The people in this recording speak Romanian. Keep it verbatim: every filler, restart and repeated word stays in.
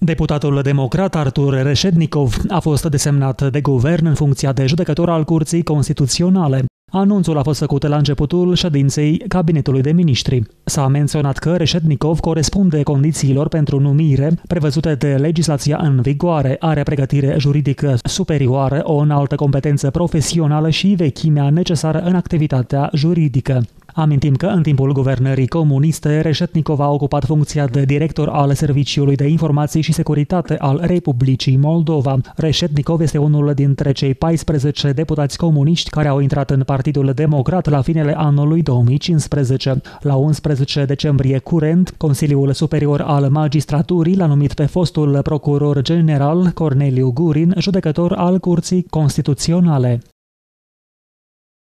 Deputatul democrat Artur Reșetnikov a fost desemnat de guvern în funcția de judecător al Curții Constituționale. Anunțul a fost făcut la începutul ședinței Cabinetului de Miniștri. S-a menționat că Reșetnikov corespunde condițiilor pentru numire prevăzute de legislația în vigoare, are pregătire juridică superioară, o înaltă competență profesională și vechimea necesară în activitatea juridică. Amintim că în timpul guvernării comuniste, Reșetnikov a ocupat funcția de director al Serviciului de Informații și Securitate al Republicii Moldova. Reșetnikov este unul dintre cei paisprezece deputați comuniști care au intrat în Partidul Democrat la finele anului două mii cincisprezece. La unsprezece decembrie curent, Consiliul Superior al Magistraturii l-a numit pe fostul procuror general Corneliu Gurin judecător al Curții Constituționale.